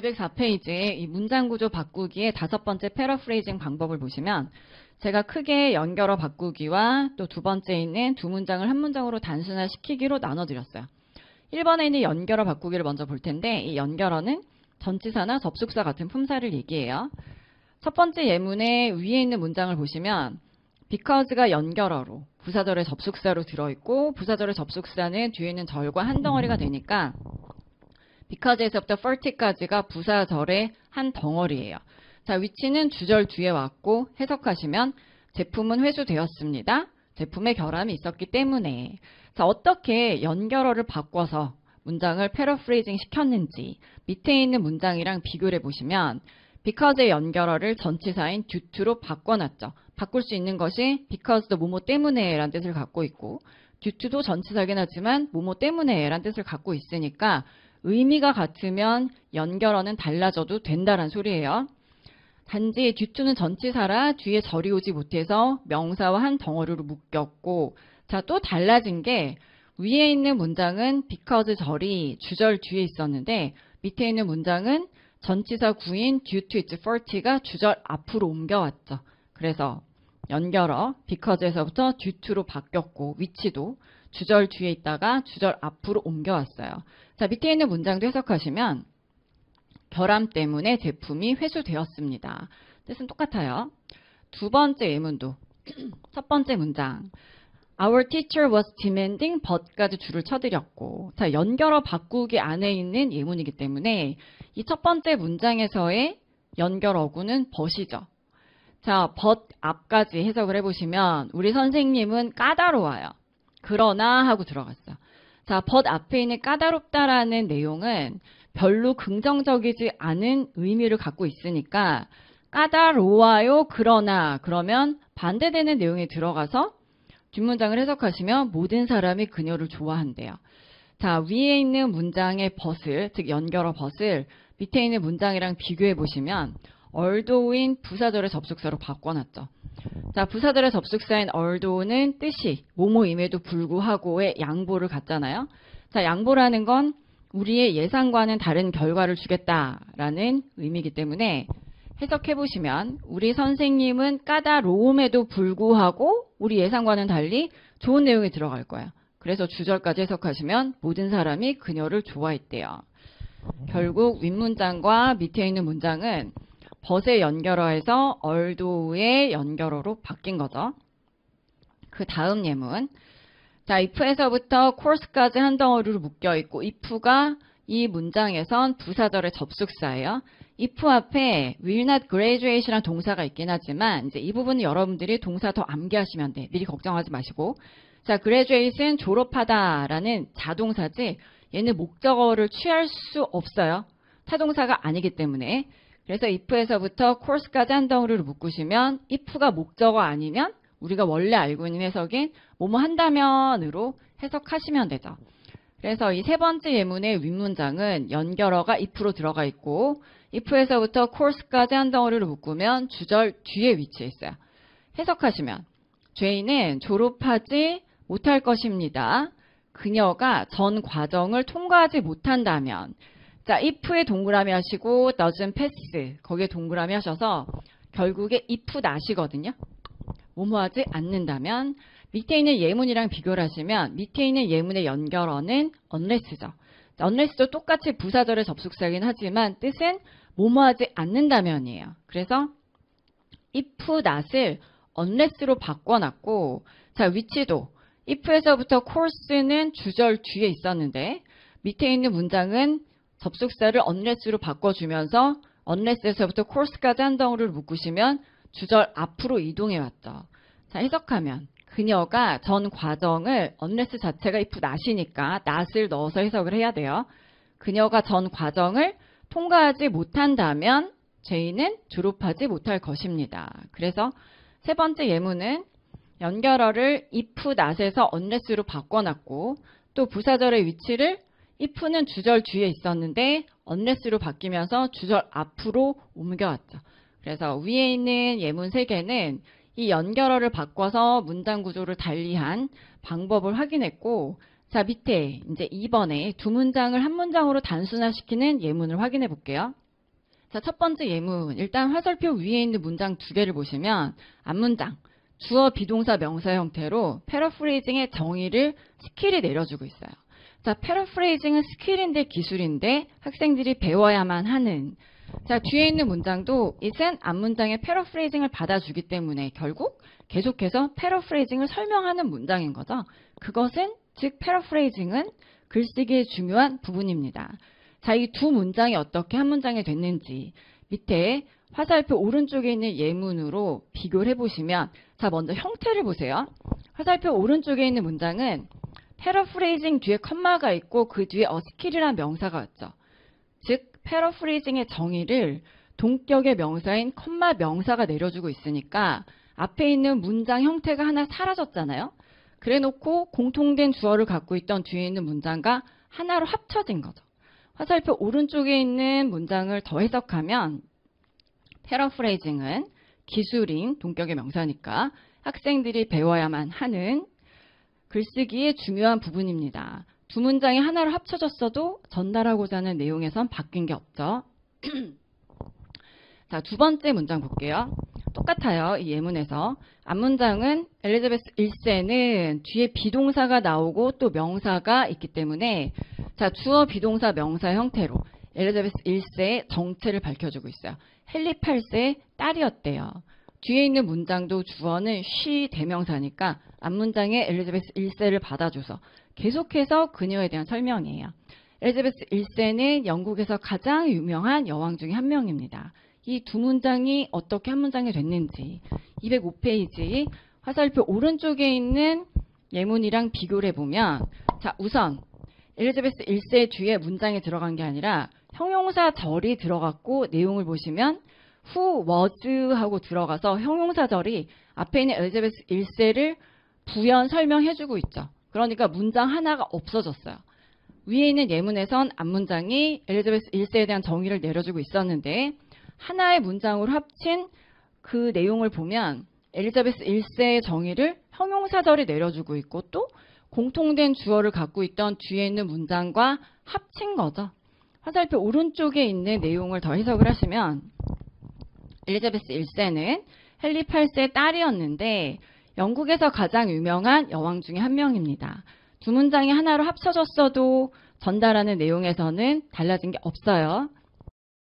204페이지에 이 문장 구조 바꾸기의 5번째 패러프레이징 방법을 보시면 제가 크게 연결어 바꾸기와 또 두 번째 있는 두 문장을 한 문장으로 단순화시키기로 나눠드렸어요. 1번에 있는 연결어 바꾸기를 먼저 볼 텐데 이 연결어는 전치사나 접속사 같은 품사를 얘기해요. 첫 번째 예문의 위에 있는 문장을 보시면 because가 연결어로 부사절의 접속사로 들어있고 부사절의 접속사는 뒤에 있는 절과 한 덩어리가 되니까 because에서부터 for까지가 부사절의 한 덩어리예요. 자, 위치는 주절 뒤에 왔고 해석하시면 제품은 회수되었습니다. 제품에 결함이 있었기 때문에. 자, 어떻게 연결어를 바꿔서 문장을 패러프레이징 시켰는지 밑에 있는 문장이랑 비교를 해보시면 because의 연결어를 전치사인 due to로 바꿔놨죠. 바꿀 수 있는 것이 because도 뭐뭐 때문에 라는 뜻을 갖고 있고 due to도 전치사긴 하지만 뭐뭐 때문에 라는 뜻을 갖고 있으니까 의미가 같으면 연결어는 달라져도 된다는 소리예요. 단지 due to는 전치사라 뒤에 절이 오지 못해서 명사와 한 덩어리로 묶였고 자, 또 달라진 게 위에 있는 문장은 because 절이 주절 뒤에 있었는데 밑에 있는 문장은 전치사 구인 due to its fault가 주절 앞으로 옮겨왔죠. 그래서 연결어 because에서부터 due to로 바뀌었고 위치도 주절 뒤에 있다가 주절 앞으로 옮겨왔어요. 자, 밑에 있는 문장도 해석하시면 결함 때문에 제품이 회수되었습니다. 뜻은 똑같아요. 두 번째 예문도 첫 번째 문장 Our teacher was demanding but까지 줄을 쳐드렸고 자, 연결어 바꾸기 안에 있는 예문이기 때문에 이 첫 번째 문장에서의 연결어구는 but이죠. 자, but 앞까지 해석을 해보시면 우리 선생님은 까다로워요. 그러나 하고 들어갔어요. 자, but 앞에 있는 까다롭다라는 내용은 별로 긍정적이지 않은 의미를 갖고 있으니까 까다로워요. 그러나 그러면 반대되는 내용이 들어가서 뒷문장을 해석하시면 모든 사람이 그녀를 좋아한대요. 자, 위에 있는 문장의 but을 즉 연결어 but을 밑에 있는 문장이랑 비교해 보시면 although인 부사절의 접속사로 바꿔놨죠. 자, 부사절의 접속사인 although는 뜻이 뭐뭐임에도 불구하고의 양보를 갖잖아요. 자, 양보라는 건 우리의 예상과는 다른 결과를 주겠다라는 의미이기 때문에 해석해보시면 우리 선생님은 까다로움에도 불구하고 우리 예상과는 달리 좋은 내용이 들어갈 거예요. 그래서 주절까지 해석하시면 모든 사람이 그녀를 좋아했대요. 결국 윗문장과 밑에 있는 문장은 but의 연결어에서 although의 연결어로 바뀐 거죠. 그 다음 예문. 자, if에서부터 course까지 한 덩어리로 묶여있고 if가 이 문장에선 부사절의 접속사예요. if 앞에 will not graduate이라는 동사가 있긴 하지만 이제 이 부분은 여러분들이 동사 더 암기하시면 돼. 미리 걱정하지 마시고. 자, graduate은 졸업하다라는 자동사지 얘는 목적어를 취할 수 없어요. 타동사가 아니기 때문에. 그래서 if에서부터 course까지 한 덩어리로 묶으시면 if가 목적어 아니면 우리가 원래 알고 있는 해석인 뭐뭐 한다면으로 해석하시면 되죠. 그래서 이 세 번째 예문의 윗문장은 연결어가 if로 들어가 있고 if에서부터 course까지 한 덩어리로 묶으면 주절 뒤에 위치해 있어요. 해석하시면 죄인은 졸업하지 못할 것입니다. 그녀가 전 과정을 통과하지 못한다면 자, if에 동그라미 하시고 doesn't pass 거기에 동그라미 하셔서 결국에 if not이거든요. 뭐뭐 하지 않는다면 밑에 있는 예문이랑 비교를 하시면 밑에 있는 예문의 연결어는 unless죠. unless도 똑같이 부사절의 접속사이긴 하지만 뜻은 뭐뭐 하지 않는다면이에요. 그래서 if not을 unless로 바꿔놨고 자, 위치도 if에서부터 course는 주절 뒤에 있었는데 밑에 있는 문장은 접속사를 unless로 바꿔주면서 unless에서부터 course까지 한 덩어리를 묶으시면 주절 앞으로 이동해 왔죠. 자, 해석하면 그녀가 전 과정을 unless 자체가 if not이니까 not을 넣어서 해석을 해야 돼요. 그녀가 전 과정을 통과하지 못한다면 죄인은 졸업하지 못할 것입니다. 그래서 세 번째 예문은 연결어를 if not에서 unless로 바꿔놨고 또 부사절의 위치를 if는 주절 뒤에 있었는데 unless로 바뀌면서 주절 앞으로 옮겨왔죠. 그래서 위에 있는 예문 3개는 이 연결어를 바꿔서 문장 구조를 달리한 방법을 확인했고 자, 밑에 이제 2번에 두 문장을 한 문장으로 단순화시키는 예문을 확인해 볼게요. 자, 첫 번째 예문. 일단 화살표 위에 있는 문장 두 개를 보시면 앞문장, 주어, 비동사, 명사 형태로 패러프레이징의 정의를 스킬이 내려주고 있어요. 자, 패러프레이징은 스킬인데 기술인데 학생들이 배워야만 하는. 자, 뒤에 있는 문장도 it은 앞문장의 패러프레이징을 받아주기 때문에 결국 계속해서 패러프레이징을 설명하는 문장인 거죠. 그것은 즉 패러프레이징은 글쓰기의 중요한 부분입니다. 자, 이 두 문장이 어떻게 한 문장이 됐는지 밑에 화살표 오른쪽에 있는 예문으로 비교를 해보시면, 자, 먼저 형태를 보세요. 화살표 오른쪽에 있는 문장은 패러프레이징 뒤에 컴마가 있고 그 뒤에 스킬이라는 명사가 왔죠. 즉 패러프레이징의 정의를 동격의 명사인 컴마 명사가 내려주고 있으니까 앞에 있는 문장 형태가 하나 사라졌잖아요. 그래놓고 공통된 주어를 갖고 있던 뒤에 있는 문장과 하나로 합쳐진 거죠. 화살표 오른쪽에 있는 문장을 더 해석하면 패러프레이징은 기술인 동격의 명사니까 학생들이 배워야만 하는 글쓰기의 중요한 부분입니다. 두 문장이 하나로 합쳐졌어도 전달하고자 하는 내용에선 바뀐 게 없죠. 자, 두 번째 문장 볼게요. 똑같아요. 이 예문에서. 앞문장은 엘리자베스 1세는 뒤에 비동사가 나오고 또 명사가 있기 때문에 자, 주어, 비동사, 명사 형태로 엘리자베스 1세의 정체를 밝혀주고 있어요. 헨리 8세의 딸이었대요. 뒤에 있는 문장도 주어는 she 대명사니까 앞문장에 엘리자베스 1세를 받아줘서 계속해서 그녀에 대한 설명이에요. 엘리자베스 1세는 영국에서 가장 유명한 여왕 중에 한 명입니다. 이 두 문장이 어떻게 한 문장이 됐는지 205페이지 화살표 오른쪽에 있는 예문이랑 비교를 해보면, 자, 우선 엘리자베스 1세 뒤에 문장이 들어간 게 아니라 형용사절이 들어갔고 내용을 보시면 who was 하고 들어가서 형용사절이 앞에 있는 엘리자베스 1세를 부연 설명해주고 있죠. 그러니까 문장 하나가 없어졌어요. 위에 있는 예문에선 앞문장이 엘리자베스 1세에 대한 정의를 내려주고 있었는데 하나의 문장으로 합친 그 내용을 보면 엘리자베스 1세의 정의를 형용사절이 내려주고 있고 또 공통된 주어를 갖고 있던 뒤에 있는 문장과 합친 거죠. 화살표 오른쪽에 있는 내용을 더 해석을 하시면 엘리자베스 1세는 헨리 8세의 딸이었는데 영국에서 가장 유명한 여왕 중에 한 명입니다. 두 문장이 하나로 합쳐졌어도 전달하는 내용에서는 달라진 게 없어요.